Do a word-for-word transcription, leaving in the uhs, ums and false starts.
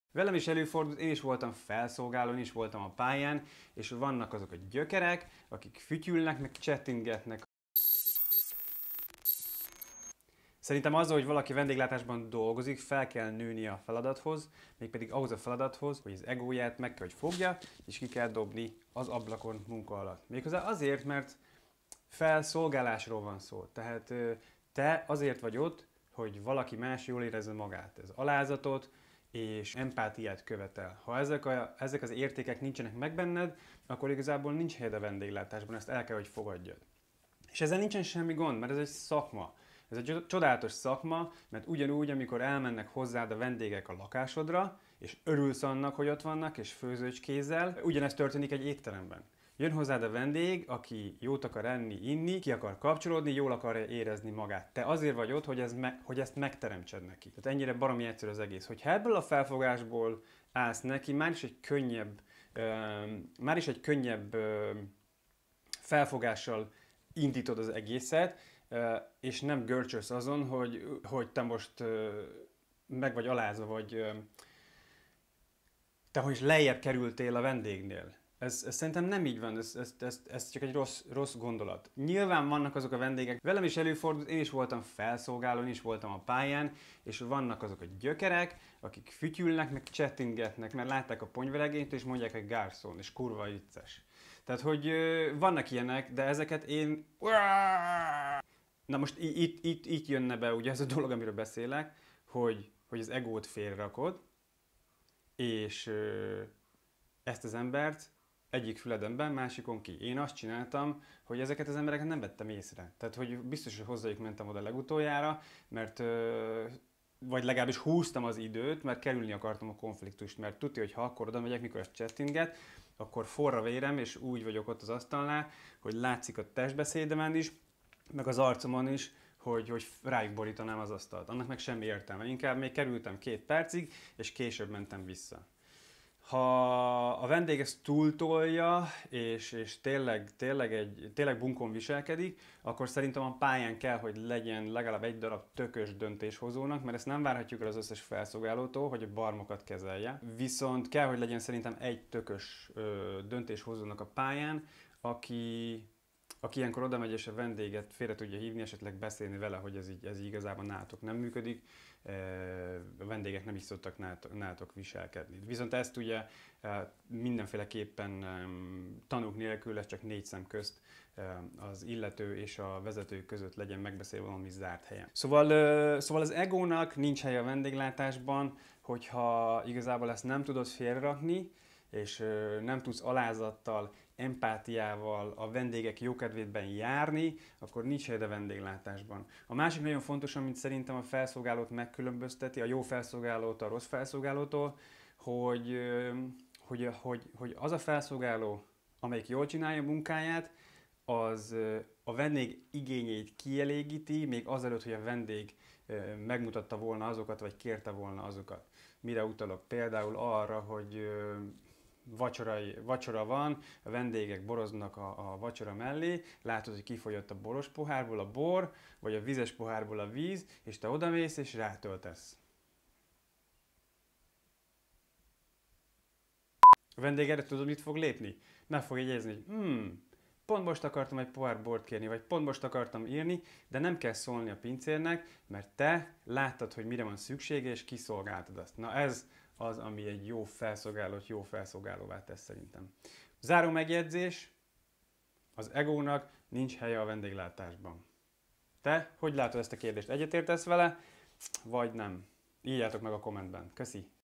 Velem is előfordult, én is voltam felszolgáló, én is voltam a pályán, és vannak azok a gyökerek, akik fütyülnek, meg csettingetnek. Szerintem azzal, hogy valaki vendéglátásban dolgozik, fel kell nőni a feladathoz, mégpedig ahhoz a feladathoz, hogy az egóját meg kell, hogy fogja, és ki kell dobni az ablakon munka alatt. Méghozzá azért, mert felszolgálásról van szó. Tehát te azért vagy ott, hogy valaki más jól érezze magát. Ez alázatot és empátiát követel. Ha ezek, a, ezek az értékek nincsenek meg benned, akkor igazából nincs helyed a vendéglátásban, ezt el kell, hogy fogadjad. És ezzel nincsen semmi gond, mert ez egy szakma. Ez egy csodálatos szakma, mert ugyanúgy, amikor elmennek hozzád a vendégek a lakásodra, és örülsz annak, hogy ott vannak, és főzős kézzel, ugyanezt történik egy étteremben. Jön hozzád a vendég, aki jót akar enni, inni, ki akar kapcsolódni, jól akarja érezni magát. Te azért vagy ott, hogy, ez me- hogy ezt megteremtsed neki. Tehát ennyire baromi egyszerű az egész. Hogyha ebből a felfogásból állsz neki, már is egy könnyebb, uh, már is egy könnyebb uh, felfogással indítod az egészet, uh, és nem görcsölsz azon, hogy, hogy te most uh, meg vagy alázva, vagy uh, te hogy lejjebb kerültél a vendégnél. Ez, ez szerintem nem így van, ez, ez, ez, ez csak egy rossz, rossz gondolat. Nyilván vannak azok a vendégek, velem is előfordult, én is voltam felszolgáló, én is voltam a pályán, és vannak azok a gyökerek, akik fütyülnek, meg csettingetnek, mert látták a ponyveregényt, és mondják, hogy garçon, és kurva vicces. Tehát, hogy ö, vannak ilyenek, de ezeket én... Na most itt, itt, itt jönne be ugye ez a dolog, amiről beszélek, hogy, hogy az egót félrakod, és ö, ezt az embert egyik füledemben, másikon ki. Én azt csináltam, hogy ezeket az embereket nem vettem észre. Tehát, hogy biztos, hogy hozzájuk mentem oda legutoljára, mert ö, vagy legalábbis húztam az időt, mert kerülni akartam a konfliktust, mert tudja, hogy ha akkor oda megyek, mikor ezt chattinget, akkor forra vérem, és úgy vagyok ott az asztalnál, hogy látszik a testbeszédemen is, meg az arcomon is, hogy, hogy rájuk borítanám az asztalt. Annak meg semmi értelme. Inkább még kerültem két percig, és később mentem vissza. Ha a vendég ezt túltolja, és, és tényleg, tényleg, egy, tényleg bunkón viselkedik, akkor szerintem a pályán kell, hogy legyen legalább egy darab tökös döntéshozónak, mert ezt nem várhatjuk el az összes felszolgálótól, hogy a barmokat kezelje. Viszont kell, hogy legyen szerintem egy tökös ö, döntéshozónak a pályán, aki, aki ilyenkor oda megy és a vendéget félre tudja hívni, esetleg beszélni vele, hogy ez így, ez így igazából nálatok nem működik, a vendégek nem is szoktak nálatok viselkedni. Viszont ezt ugye mindenféleképpen tanúk nélkül, ez csak négy szem közt az illető és a vezető között legyen megbeszélve valami zárt helyen. Szóval, szóval az egónak nincs helye a vendéglátásban, hogyha igazából ezt nem tudod félrerakni, és nem tudsz alázattal, empátiával a vendégek jókedvétben járni, akkor nincs helyed a vendéglátásban. A másik nagyon fontos, amit szerintem a felszolgálót megkülönbözteti, a jó felszolgálót a rossz felszolgálótól, hogy, hogy, hogy, hogy az a felszolgáló, amelyik jól csinálja a munkáját, az a vendég igényeit kielégíti, még azelőtt, hogy a vendég megmutatta volna azokat, vagy kérte volna azokat. Mire utalok? Például arra, hogy Vacsorai, vacsora van, a vendégek boroznak a, a vacsora mellé, látod, hogy kifolyott a boros pohárból a bor, vagy a vizes pohárból a víz, és te odamész és rátöltesz. A vendég erre tudod, mit fog lépni? Meg fog jegyezni, hogy hmm, pont most akartam egy pohár bort kérni, vagy pont most akartam írni, de nem kell szólni a pincérnek, mert te láttad, hogy mire van szüksége, és kiszolgáltad azt. Na ez az, ami egy jó felszolgálót jó felszolgálóvá tesz szerintem. Záró megjegyzés, az egónak nincs helye a vendéglátásban. Te hogy látod ezt a kérdést? Egyetértesz vele, vagy nem? Írjátok meg a kommentben. Köszi!